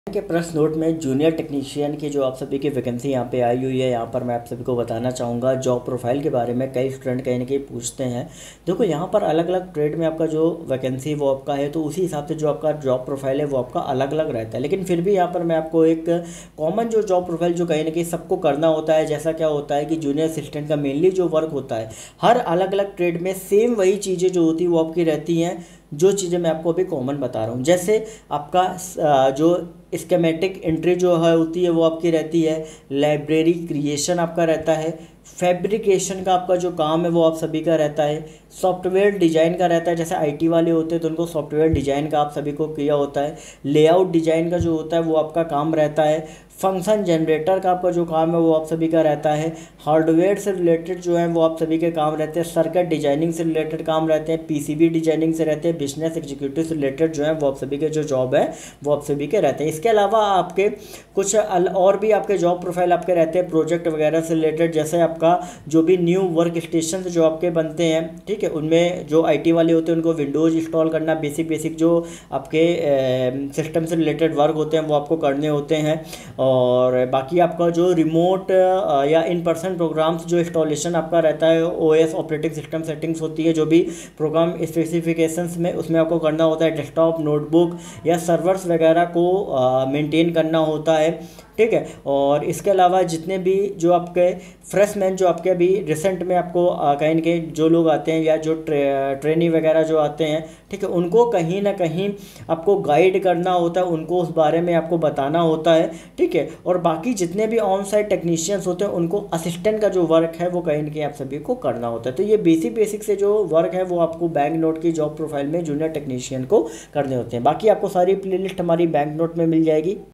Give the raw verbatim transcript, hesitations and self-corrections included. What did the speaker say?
के press note में junior technician की जो आप सभी की वैकेंसी यहाँ पे आई हुई है, यहाँ पर मैं आप सभी को बताना चाहूँगा जॉब प्रोफाइल के बारे में। कई स्टूडेंट कहीं ना कहीं पूछते हैं। देखो यहाँ पर अलग अलग ट्रेड में आपका जो वैकेंसी वो आपका है, तो उसी हिसाब से जो आपका जॉब प्रोफाइल है वो आपका अलग अलग रहता है। लेकिन फिर भी यहाँ पर मैं आपको एक कॉमन जो जॉब प्रोफाइल जो कहीं ना कहीं सबको करना होता है, जैसा क्या होता है कि जूनियर असिस्टेंट का मेनली जो वर्क होता है हर अलग अलग ट्रेड में सेम वही चीज़ें जो होती है वो आपकी रहती हैं। जो चीज़ें मैं आपको अभी कॉमन बता रहा हूँ, जैसे आपका अ, जो स्केमेटिक एंट्री जो है होती है वो आपकी रहती है। लाइब्रेरी क्रिएशन आपका रहता है। फैब्रिकेशन का आपका जो काम है वो आप सभी का रहता है। सॉफ्टवेयर डिज़ाइन का रहता है, जैसे आईटी वाले होते हैं तो उनको सॉफ्टवेयर डिज़ाइन का आप सभी को किया होता है। लेआउट डिज़ाइन का जो होता है वो आपका काम रहता है। फंक्शन जनरेटर का आपका जो काम है वो आप सभी का रहता है। हार्डवेयर से रिलेटेड जो है वो आप सभी के काम रहते हैं। सर्किट डिजाइनिंग से रिलेटेड काम रहते हैं। पीसीबी डिजाइनिंग से रहते हैं। बिजनेस एग्जीक्यूटिव से रिलेटेड जो है वो आप सभी के जो जॉब है वो आप सभी के रहते हैं। इसके अलावा आपके कुछ और भी आपके जॉब प्रोफाइल आपके रहते हैं प्रोजेक्ट वगैरह से रिलेटेड, जैसे आपका जो भी न्यू वर्क स्टेशन जो आपके बनते हैं, ठीक है, उनमें जो आईटी वाले होते हैं उनको विंडोज़ इंस्टॉल करना, बेसिक बेसिक जो आपके सिस्टम से रिलेटेड वर्क होते हैं वो आपको करने होते हैं। और बाकी आपका जो रिमोट या इन पर्सन प्रोग्राम्स जो इंस्टॉलेशन आपका रहता है, ओएस ऑपरेटिंग सिस्टम सेटिंग्स होती है जो भी प्रोग्राम स्पेसिफिकेशंस में, उसमें आपको करना होता है। डेस्कटॉप नोटबुक या सर्वर्स वगैरह को मेंटेन करना होता है, ठीक है। और इसके अलावा जितने भी जो आपके फ्रेशमैन जो आपके अभी रिसेंट में आपको कहीं ना कहीं जो लोग आते हैं या जो ट्रे, ट्रेनी वगैरह जो आते हैं, ठीक है, उनको कहीं ना कहीं आपको गाइड करना होता है, उनको उस बारे में आपको बताना होता है, ठीक है। और बाकी जितने भी ऑन साइट टेक्नीशियंस होते हैं उनको असिस्टेंट का जो वर्क है वो कहीं ना कहीं आप सभी को करना होता है। तो ये बेसिक बेसिक से जो वर्क है वो आपको बैंक नोट की जॉब प्रोफाइल में जूनियर टेक्नीशियन को करने होते हैं। बाकी आपको सारी प्लेलिस्ट हमारी बैंक नोट में मिल जाएगी।